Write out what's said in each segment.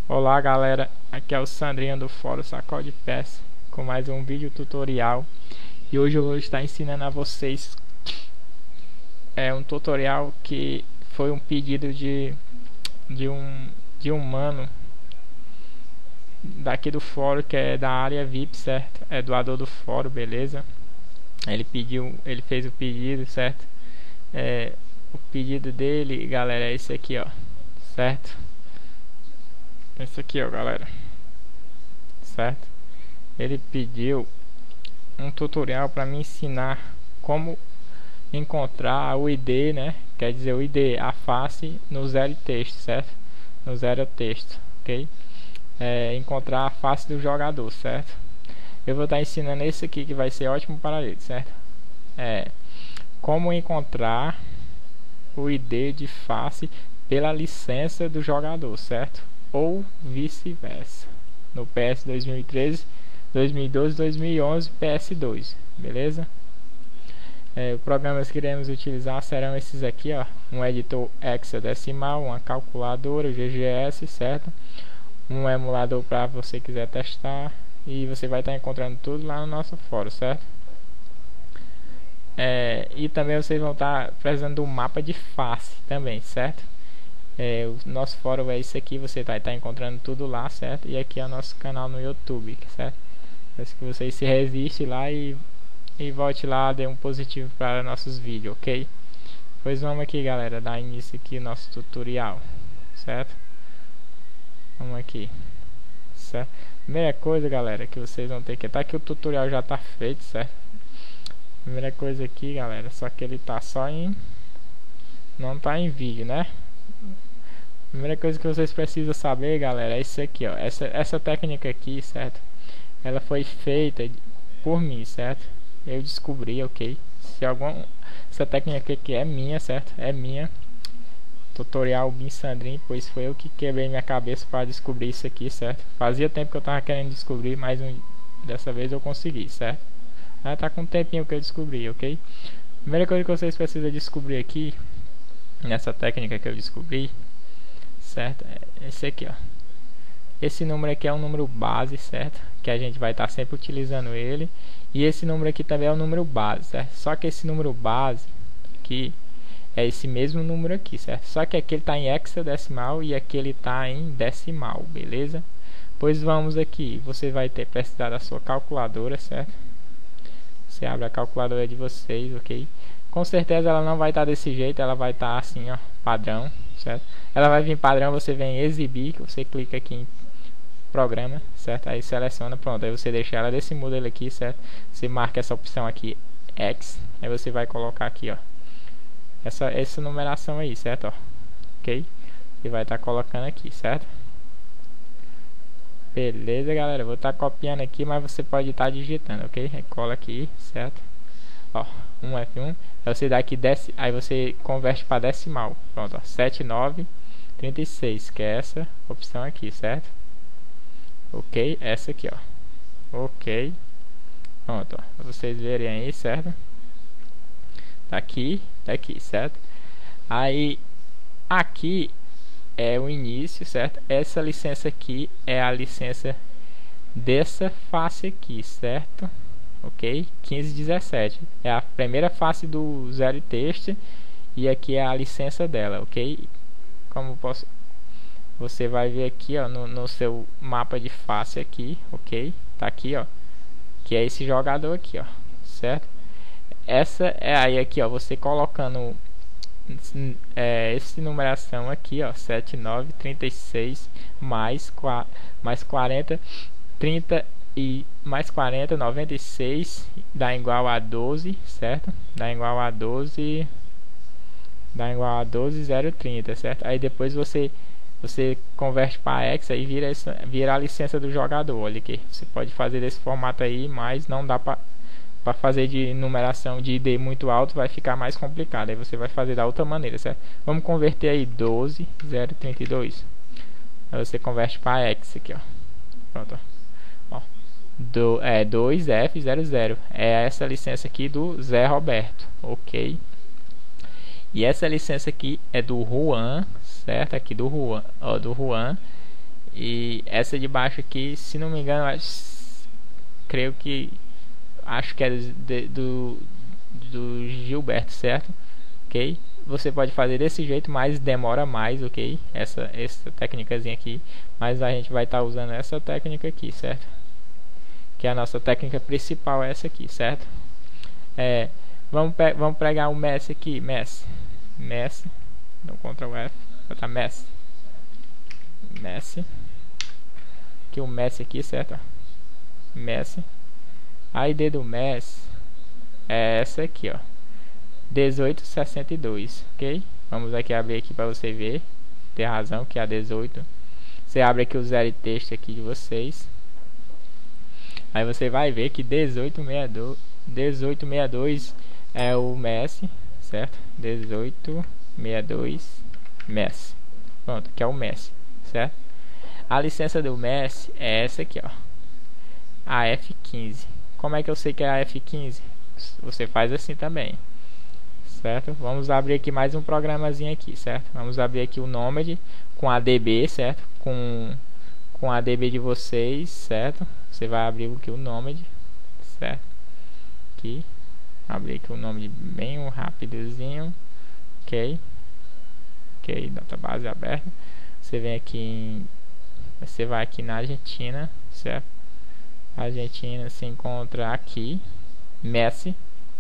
Olá galera, aqui é o Sandrinho do Fórum Sacode Peça com mais um vídeo tutorial. E hoje eu vou estar ensinando a vocês um tutorial que foi um pedido de um mano daqui do fórum, que é da área VIP, certo? É doador do fórum, beleza? Ele fez o pedido, certo? O pedido dele, galera, é esse aqui, ó, certo? Esse aqui, ó, galera, certo? Ele pediu um tutorial para me ensinar como encontrar o ID, né? Quer dizer, o ID, a face no zero texto, certo? No zero texto, ok? Encontrar a face do jogador, certo? Eu vou estar ensinando esse aqui que vai ser ótimo para ele, certo? Como encontrar o ID de face pela licença do jogador, certo? Ou vice-versa. No PS 2013, 2012, 2011, PS2, beleza? Os programas que iremos utilizar serão esses aqui, ó: um editor hexadecimal, uma calculadora, o GGS, certo? Um emulador para você quiser testar, e você vai estar encontrando tudo lá no nosso fórum, certo? E também vocês vão estar precisando do mapa de face também, certo? O nosso fórum é isso aqui, você vai estar encontrando tudo lá, certo? E aqui é o nosso canal no YouTube, certo? Peço que vocês se resistem lá e volte lá, dê um positivo para nossos vídeos, ok? Pois vamos aqui, galera, dar início aqui ao nosso tutorial, certo? Vamos aqui, certo? Primeira coisa, galera, que vocês vão ter que... Tá que o tutorial já tá feito, certo? Primeira coisa aqui, galera, só que ele tá só em... não tá em vídeo, né? Primeira coisa que vocês precisam saber, galera, é isso aqui, ó. Essa técnica aqui, certo? Ela foi feita por mim, certo? Eu descobri, ok? Essa técnica aqui é minha, certo? É minha. Tutorial Bin Sandrinho, pois foi eu que quebrei minha cabeça para descobrir isso aqui, certo? Fazia tempo que eu tava querendo descobrir, mas dessa vez eu consegui, certo? Tá com um tempinho que eu descobri, ok? Primeira coisa que vocês precisam descobrir aqui, nessa técnica que eu descobri, certo? É esse aqui, ó. Esse número aqui é um número base, certo? Que a gente vai estar sempre utilizando ele. E esse número aqui também é um número base, certo? Só que esse número base aqui é esse mesmo número aqui, certo? Só que aqui ele está em hexadecimal e aqui ele está em decimal, beleza? Pois vamos aqui, você vai precisar da sua calculadora, certo? Você abre a calculadora de vocês, ok? Com certeza ela não vai estar desse jeito, ela vai estar assim, ó, padrão, certo? Ela vai vir padrão, você vem em exibir, você clica aqui em programa, certo? Aí seleciona, pronto, aí você deixa ela desse modelo aqui, certo? Você marca essa opção aqui, X, aí você vai colocar aqui, ó, essa numeração aí, certo? Ó, ok? Você vai estar colocando aqui, certo? Beleza, galera, eu vou estar copiando aqui, mas você pode estar digitando, ok? Cola aqui, certo? Ó, F1, aí você dá aqui, aí você converte para decimal, pronto, ó, 7936, que é essa opção aqui, certo? Ok, essa aqui, ó, ok, pronto, ó, pra vocês verem aí, certo? Tá aqui, certo? Aí, aqui é o início, certo? Essa licença aqui é a licença dessa face aqui, certo? Ok? 1517 é a primeira face do zero texto e aqui é a licença dela, ok? Como posso... Você vai ver aqui, ó, no seu mapa de face aqui, ok? Tá aqui, ó, que é esse jogador aqui, ó, certo? Essa é aí aqui, ó, você colocando essa numeração aqui, ó, 7936 mais 40 30 e mais 40 96 dá igual a 12, certo? Dá igual a 12 030, certo? Aí depois você converte para X e vira a licença do jogador. Olha aqui, você pode fazer desse formato aí, mas não dá para fazer de numeração de ID muito alto, vai ficar mais complicado. Aí você vai fazer da outra maneira, certo? Vamos converter aí 12032. Aí você converte para X aqui, ó. Pronto, ó. 2F00 é essa licença aqui do Zé Roberto, ok? E essa licença aqui é do Juan, certo? Aqui do Juan, ó, do Juan. E essa de baixo aqui, se não me engano, creio que acho que é do Gilberto, certo? Ok? Você pode fazer desse jeito, mas demora mais, ok? Essa técnicazinha aqui, mas a gente vai estar usando essa técnica aqui, certo? Que é a nossa técnica principal, é essa aqui, certo? Vamos pegar o Messi aqui, Messi, dá um Ctrl F, botar Messi, aqui o Messi aqui, certo? Messi, a ID do Messi é essa aqui, ó, 1862, ok? Vamos aqui abrir aqui para você ver, ter razão que é a 18. Você abre aqui o zero texto aqui de vocês, aí você vai ver que 1862 é o Messi, certo? 1862 Messi, pronto, que é o Messi, certo? A licença do Messi é essa aqui, ó, a F15. Como é que eu sei que é a F15? Você faz assim também, certo? Vamos abrir aqui mais um programazinho aqui, certo? Vamos abrir aqui o Nomad com a DB, certo? Com a DB de vocês, certo? Você vai abrir aqui o Nomad, certo? Aqui, abrir aqui o Nomad bem rapidozinho, ok? Ok, database aberta. Você vem aqui você vai aqui na Argentina, certo? A Argentina se encontra aqui, Messi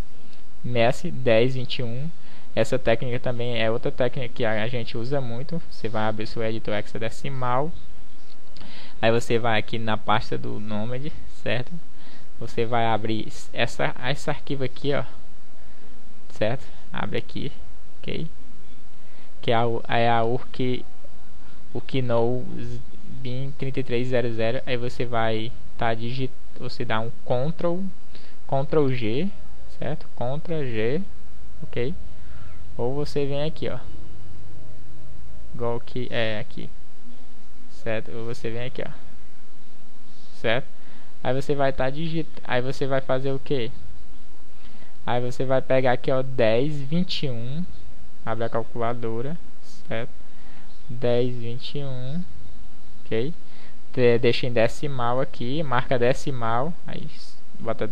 1021. Essa técnica também é outra técnica que a gente usa muito. Você vai abrir seu editor hexadecimal, aí você vai aqui na pasta do Nomad, certo? Você vai abrir esse arquivo aqui, ó, certo? Abre aqui, ok? Que é a URKNOW BIM 3300. Aí você vai você dá um Ctrl G, certo? Ctrl G, ok? Ou você vem aqui, ó, igual que é aqui, certo? Ou você vem aqui, ó, certo? Aí você vai estar aí você vai fazer o que? Aí você vai pegar aqui, ó, 1021, abre a calculadora, certo? 1021, ok? Deixa em decimal aqui, marca decimal, aí bota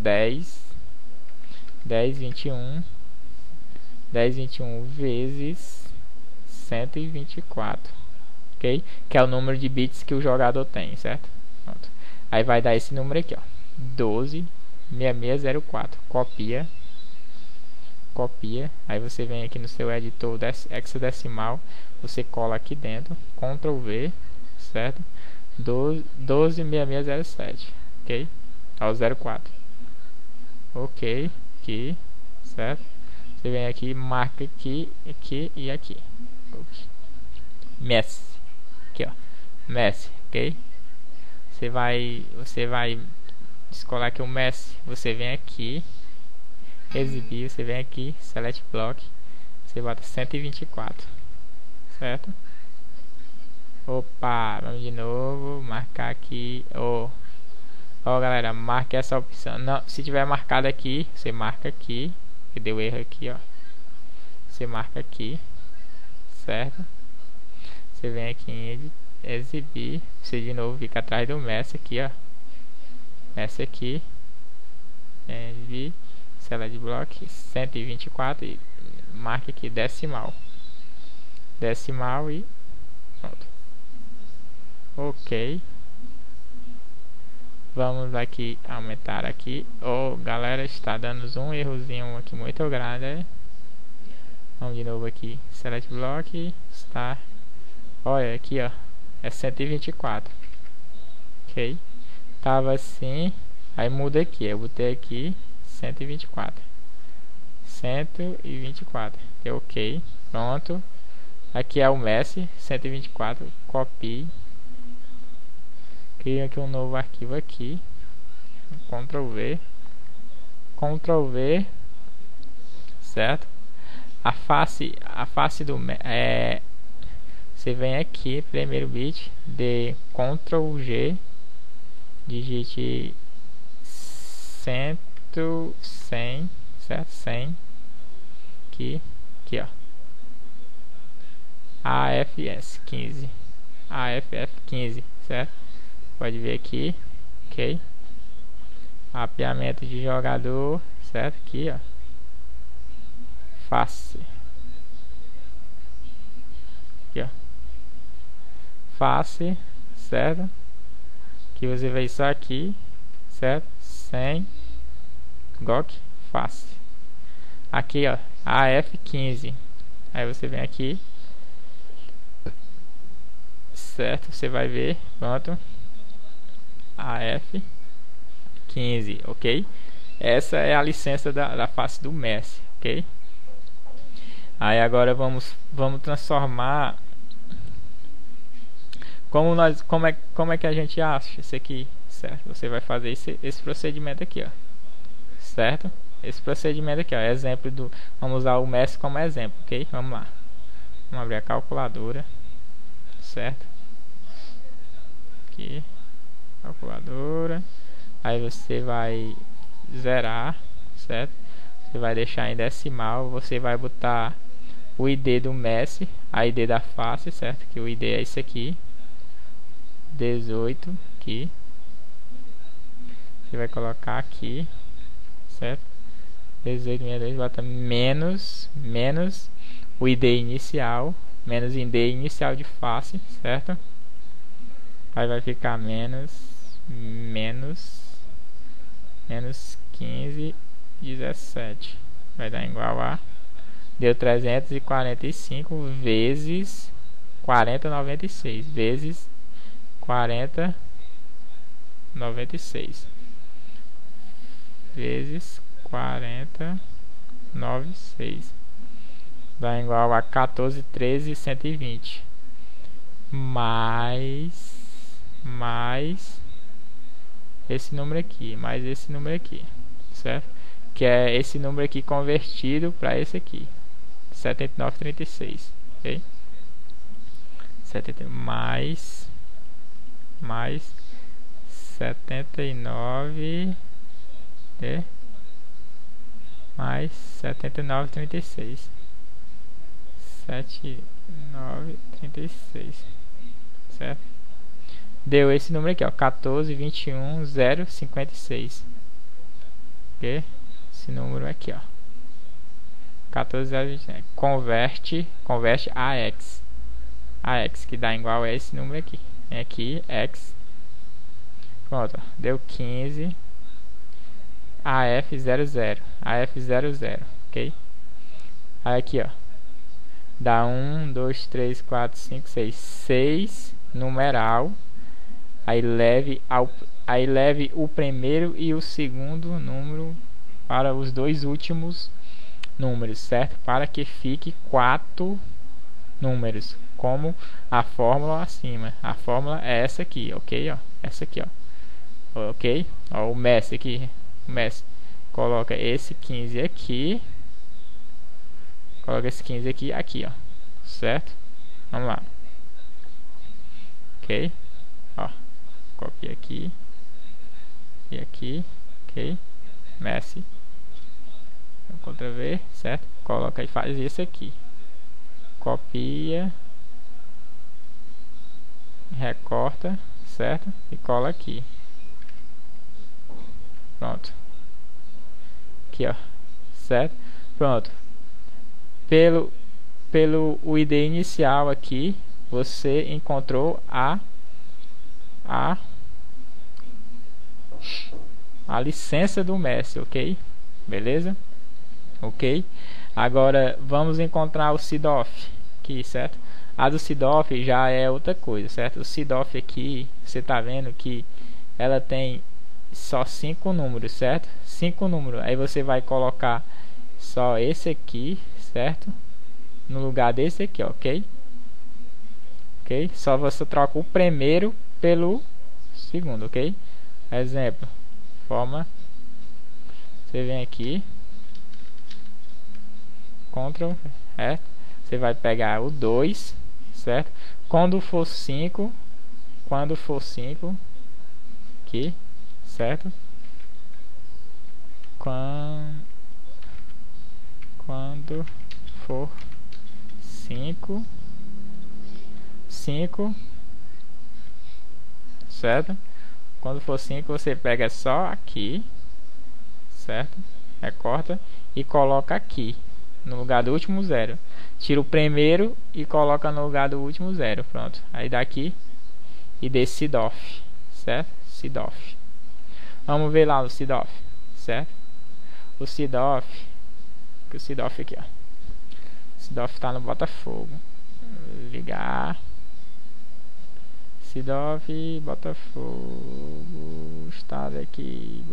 1021 vezes 124, ok? Que é o número de bits que o jogador tem, certo? Pronto. Aí vai dar esse número aqui, ó, 126604. Copia. Aí você vem aqui no seu editor hexadecimal, você cola aqui dentro, Ctrl V, certo? 126607, ok? Ao 04, ok, aqui, certo? Você vem aqui, marca aqui e aqui, okay. Messi, aqui, ó, Messi, ok? Você vai escolar aqui o Messi, você vem aqui, exibir, você vem aqui, select block, você bota 124, certo? Opa, vamos de novo, marcar aqui, ó, galera, marque essa opção. Não, se tiver marcado aqui, você marca aqui, que deu erro aqui, ó, você marca aqui, certo? Você vem aqui em exibir, você de novo fica atrás do Messi aqui, ó, Messi aqui, exibir, select block, 124 e marca aqui decimal e pronto. Ok, vamos aqui aumentar aqui. Galera, está dando um errozinho aqui muito grande. Vamos de novo aqui, select block, está, olha aqui, ó, é 124, ok? Tava assim, aí muda aqui, eu botei aqui 124, é ok, pronto. Aqui é o Messi 124, copie, crio aqui um novo arquivo aqui, Ctrl V, certo? A face do você vem aqui, primeiro bit, de Ctrl G, digite 100, certo? 100, aqui, ó, AFS 15, certo? Pode ver aqui, ok? Mapeamento de jogador, certo? Aqui, ó, face, aqui, ó, face, certo? Que você vê isso aqui, certo? Sem GOC face. Aqui, ó, AF15. Aí você vem aqui, certo? Você vai ver, pronto, AF15, ok? Essa é a licença da face do Messi, ok? Aí agora vamos transformar. Como é que a gente acha isso aqui, certo? Você vai fazer esse procedimento aqui, ó, certo? Esse procedimento aqui, ó, exemplo do, vamos usar o Messi como exemplo, ok? Vamos lá, vamos abrir a calculadora, certo? Aqui, calculadora. Aí você vai zerar, certo? Você vai deixar em decimal, você vai botar o ID do Messi, a ID da face, certo? Que o ID é esse aqui, 18 aqui. Você vai colocar aqui, certo? 1862, bota menos o ID inicial, menos ID inicial de face, certo? Aí vai ficar menos 1517, vai dar igual a, deu 345 vezes 4096 vezes 4096 vezes 4096 dá igual a 14.13.120 mais esse número aqui, mais esse número aqui, certo? Que é esse número aqui convertido para esse aqui, 79,36, ok? 70 mais 79 mais 79,36, 79,36, certo? Deu esse número aqui, ó, 14.21.056, ok? Esse número aqui, ó, 14.026, converte a x, que dá igual a esse número aqui, aqui x, pronto, ó, deu 15 AF00, ok? Aí aqui, ó, dá 1, 2, 3, 4, 5, 6 numeral. Aí leve o primeiro e o segundo número para os dois últimos números, certo? Para que fique 4 números, como a fórmula acima. A fórmula é essa aqui, ok? Ó, essa aqui, ó, ok? Ó, o Messi aqui, coloca esse 15 aqui, coloca esse 15 aqui, ó, certo? Vamos lá, ok? Ó, copia aqui e aqui, ok? Messi, Ctrl V, certo? Coloca e faz isso aqui, copia, recorta, certo? E cola aqui, pronto, aqui, ó, certo? Pronto, pelo o ID inicial aqui você encontrou a licença do Messi, ok? Beleza? Ok? Agora vamos encontrar o SIDOF aqui, certo? A do SIDOF já é outra coisa, certo? O SIDOF aqui, você tá vendo que ela tem só 5 números, certo? 5 números. Aí você vai colocar só esse aqui, certo? No lugar desse aqui, ok? Ok? Só você troca o primeiro pelo segundo, ok? Exemplo, forma, você vem aqui, Ctrl, você vai pegar o 2, certo? Quando for 5, aqui, certo? Quando for 5, certo? Quando for 5 você pega só aqui, certo? Recorta e coloca aqui no lugar do último zero. Tira o primeiro e coloca no lugar do último zero. Pronto. Aí daqui e desse SIDOF, certo? SIDOF. Vamos ver lá o SIDOF, certo? O SIDOF, que o SIDOF aqui, ó. O SIDOF tá no Botafogo. Ligar. SIDOF, Botafogo, estado aqui,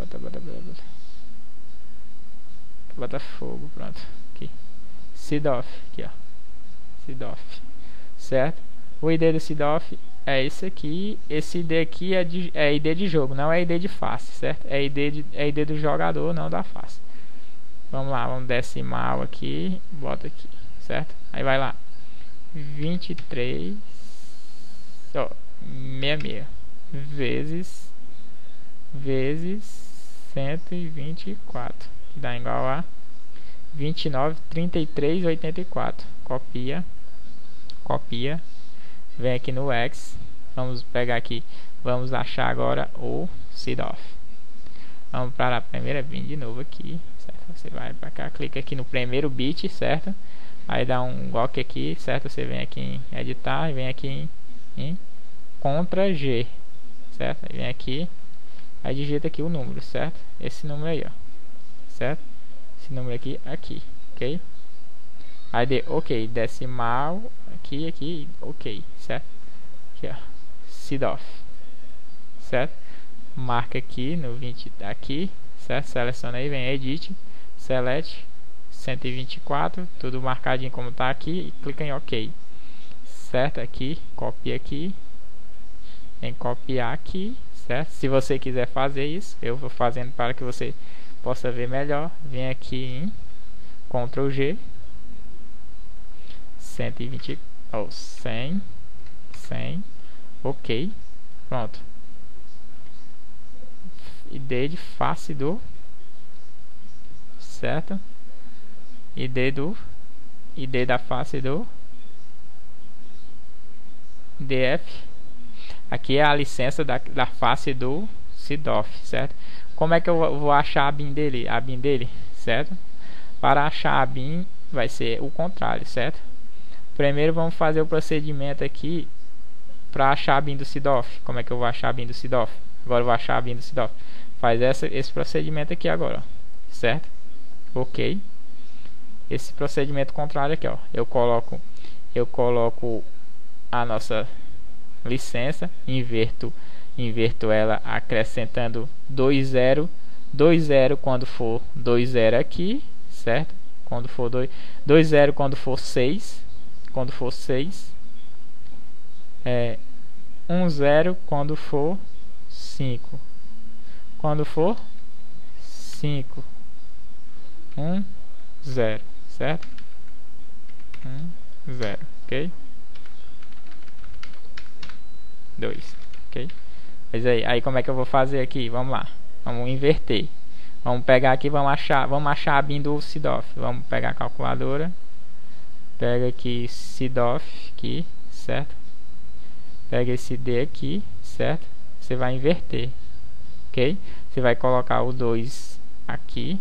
Botafogo, pronto, aqui, SIDOF, aqui ó, SIDOF, certo? O ID do SIDOF é esse aqui, esse ID aqui é ID de jogo, não é ID de face, certo? É ID do jogador, não da face. Vamos lá, vamos decimal aqui, bota aqui, certo? Aí vai lá, 23, ó, 66 vezes 124, que dá igual a 29,33,84. Copia, vem aqui no X, vamos pegar aqui, vamos achar agora o SIDOF. Vamos para a primeira bin de novo aqui, certo? Você vai para cá, clica aqui no primeiro bit, certo? Aí dá um GOC aqui, certo? Você vem aqui em editar e vem aqui em Ctrl G, certo? Aí vem aqui, aí digita aqui o número, certo? Esse número aí, ó, certo? Esse número aqui, ok? Aí de ok, decimal, aqui, ok, certo? Aqui, ó, SIDOF, certo? Marca aqui no 20, aqui, certo? Seleciona aí, vem Edit, Select, 124, tudo marcadinho como tá aqui, e clica em ok, certo? Aqui, copia aqui, em copiar aqui, certo? Se você quiser fazer isso, eu vou fazendo para que você possa ver melhor. Vem aqui em Ctrl G, 120, 100, ok, pronto. ID de face do, certo? ID da face do DF. Aqui é a licença da face do SIDOF, certo? Como é que eu vou achar a bin dele, certo? Para achar a bin vai ser o contrário, certo? Primeiro vamos fazer o procedimento aqui para achar a bin do SIDOF. Como é que eu vou achar a bin do SIDOF? Agora eu vou achar a bin do SIDOF. Faz esse procedimento aqui agora, ó, certo? Ok. Esse procedimento contrário aqui, ó. Eu coloco a nossa licença, inverto ela acrescentando 20 quando for 20 aqui, certo? Quando for 20 quando for 6, quando for 6, 10 quando for 5, quando for 5, 0, certo? 0, ok? 2, ok? Mas aí como é que eu vou fazer aqui? Vamos lá, vamos inverter. Vamos pegar aqui, vamos achar a bin do SIDOF. Vamos pegar a calculadora. Pega aqui SIDOF aqui, certo? Pega esse D aqui, certo? Você vai inverter, ok? Você vai colocar o 2 aqui.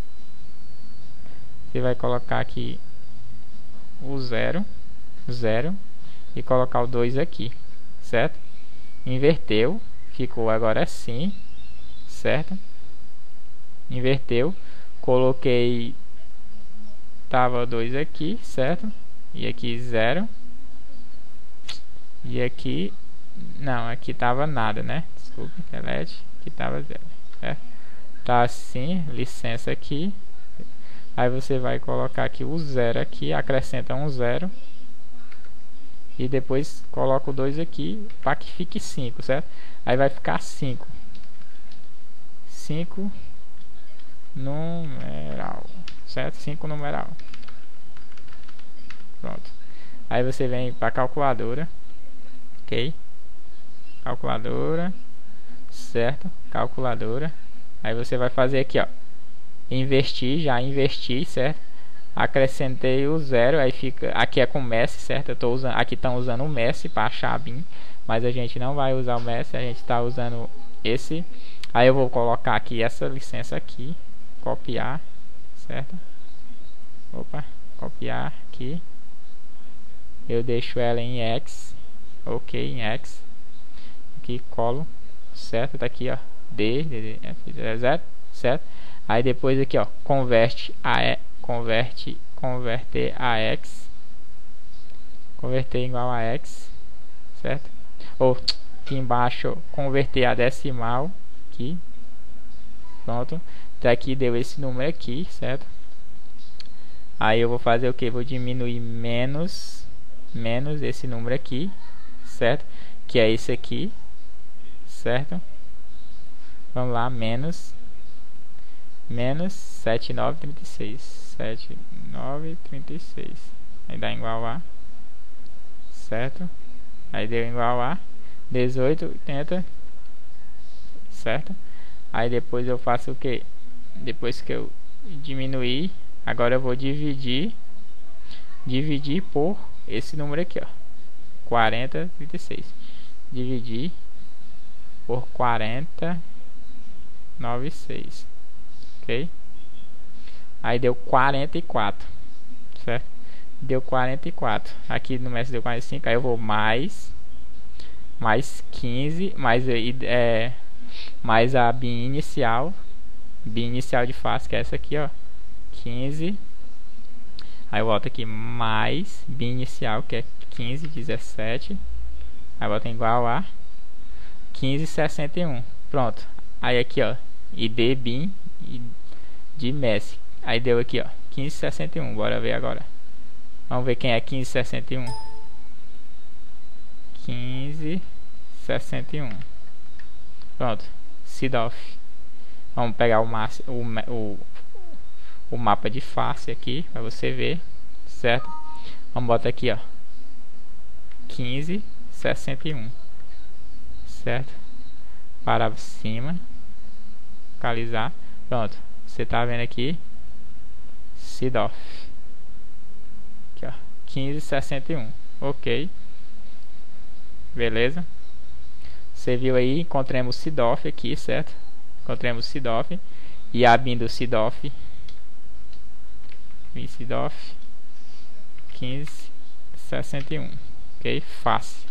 Você vai colocar aqui o 0 e colocar o 2 aqui, certo? Inverteu, ficou agora assim, certo? Inverteu, coloquei, tava 2 aqui, certo? E aqui 0. E aqui, não, aqui tava nada, né? Desculpa, internet, aqui tava 0, certo? Tá assim, licença aqui. Aí você vai colocar aqui o 0 aqui, acrescenta um 0. E depois coloca o 2 aqui para que fique 5, certo? Aí vai ficar 5. 5 numeral, certo? 5 numeral. Pronto. Aí você vem para a calculadora, ok? Calculadora, certo? Calculadora. Aí você vai fazer aqui, ó, investir, já investi, certo? acrescentei o 0, aí fica, aqui é com Messi, certo? Eu tô usando, aqui estão usando o Messi para achar a BIM, mas a gente não vai usar o Messi, a gente está usando esse. Aí eu vou colocar aqui essa licença aqui, copiar, certo? Opa, copiar aqui. Eu deixo ela em X, ok, em X. Aqui colo, certo? Tá aqui, ó, D, F, 0, certo? Aí depois aqui, ó, converter a X, converter igual a X, certo? Ou aqui embaixo, converter a decimal, aqui, pronto. Daqui deu esse número aqui, certo? Aí eu vou fazer o que? Vou diminuir menos esse número aqui, certo? Que é esse aqui, certo? Vamos lá, menos 7936, 7936. Aí dá igual a, certo? Aí deu igual a 1880, certo? Aí depois eu faço o que? Depois que eu diminuir, agora eu vou dividir por esse número aqui, ó, 4036. Dividir por 4096, ok? Aí deu 44, certo? Deu 44. Aqui no Messi deu 45. Aí eu vou mais 15, mais a BIM inicial de face, que é essa aqui, ó, 15. Aí eu volto aqui mais BIM inicial, que é 15, 17. Aí eu boto igual a 1561. Pronto. Aí aqui, ó, ID BIM de Messi. Aí deu aqui, ó, 1561. Bora ver agora. Vamos ver quem é 1561. 1561. Pronto. Sidoff. Vamos pegar o mapa de face aqui para você ver, certo? Vamos botar aqui, ó, 1561, certo? Para cima, localizar. Pronto. Você tá vendo aqui, Sidoff. Aqui, ó, 1561. Ok. Beleza. Você viu aí, encontramos Sidoff aqui, certo? Encontramos Sidoff e a BIM do Sidoff. Sidoff 1561. Ok? Fácil.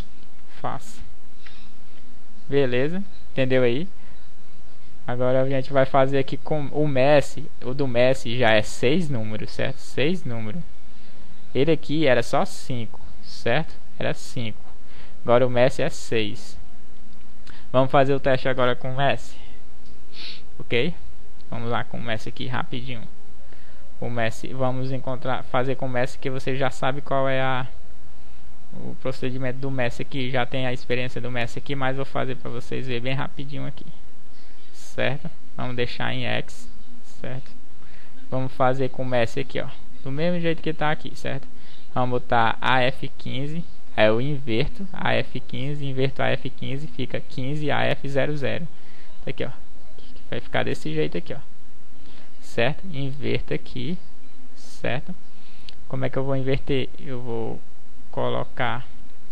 Beleza? Entendeu aí? Agora a gente vai fazer aqui com o Messi. O do Messi já é 6 números, certo? 6 números. Ele aqui era só 5, certo? Era 5. Agora o Messi é 6. Vamos fazer o teste agora com o Messi. Ok? Vamos lá com o Messi aqui rapidinho. O Messi, vamos fazer com o Messi, que você já sabe qual é o procedimento do Messi aqui. Já tem a experiência do Messi aqui, mas vou fazer para vocês verem bem rapidinho aqui, certo? Vamos deixar em X, certo? Vamos fazer com o Messi aqui, ó, do mesmo jeito que tá aqui, certo? Vamos botar AF15, aí eu inverto AF15, inverto AF15, fica 15 AF00. Tá aqui, ó, vai ficar desse jeito aqui, ó, certo? Inverta aqui, certo? Como é que eu vou inverter? Eu vou colocar,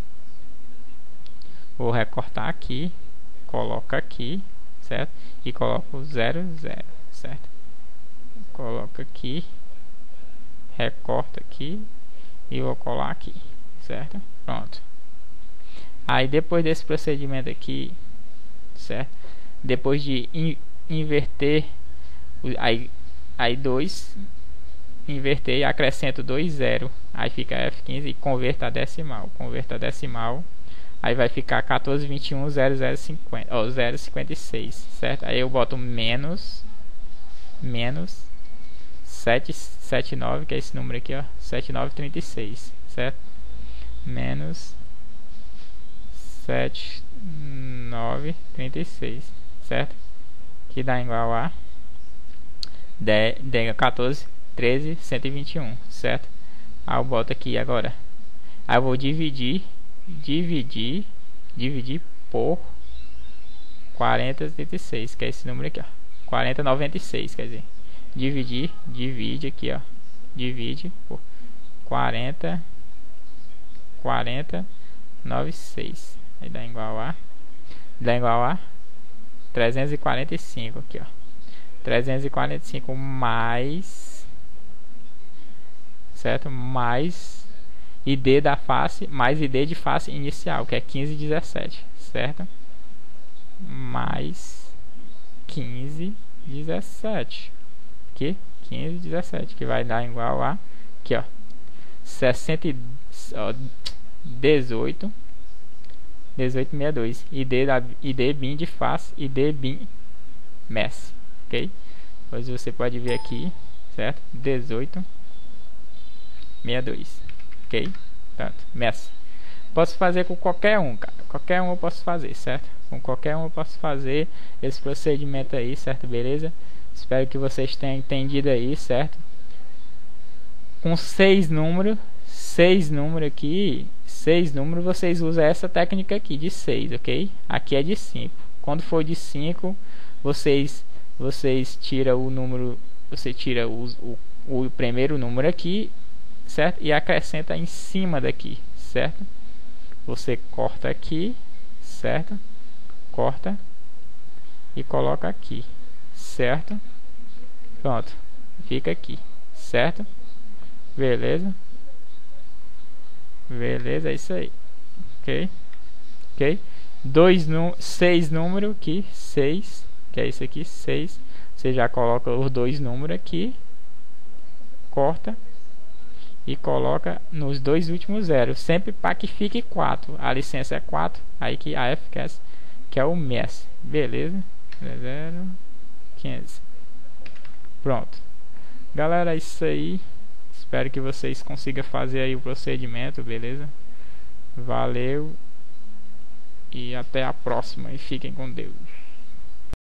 vou recortar aqui, coloca aqui, certo? E coloco 00, certo? Coloca aqui, recorta aqui e vou colar aqui, certo? Pronto. Aí depois desse procedimento aqui, certo? Depois de inverter, aí 2, inverter e acrescento 2 0, aí fica F15 e converta a decimal, aí vai ficar 1421.0050, ó, 0,56, certo? Aí eu boto menos 779, que é esse número aqui, ó, 7936, certo? Menos 7936, certo? Que dá igual a 14, 13, 121, certo? Aí eu boto aqui agora. Aí eu vou dividir por 4076, que é esse número aqui, ó. 4096, quer dizer. Divide aqui, ó. divide por 40,96. Aí dá igual a 345 aqui, ó. 345 mais, certo? Mais ID da face, mais ID de face inicial, que é 1517, certo? Mais 1517. Aqui, 1517, que vai dar igual a aqui, ó. 1862 ID BIM de face, ID BIM MES, ok? Pois você pode ver aqui, certo? 1862, ok? Tanto MES. Posso fazer com qualquer um, cara. Qualquer um eu posso fazer, certo? Com qualquer um eu posso fazer esse procedimento aí, certo? Beleza? Espero que vocês tenham entendido aí, certo? Com 6 números aqui, 6 números, vocês usam essa técnica aqui de 6, ok? Aqui é de 5. Quando for de 5, vocês tiram o número, você tira o primeiro número aqui, certo? E acrescenta em cima daqui, certo? Você corta aqui, certo? Corta e coloca aqui, certo? Pronto, fica aqui, certo? Beleza? Beleza, é isso aí. Ok? Ok? 6 números aqui, 6, que é isso aqui, 6. Você já coloca os 2 números aqui, corta e coloca nos 2 últimos zeros, sempre para que fique 4. A licença é 4, aí que a FQS, que é o MES. Beleza? 015. Pronto. Galera, é isso aí. Espero que vocês consigam fazer aí o procedimento, beleza? Valeu e até a próxima e fiquem com Deus.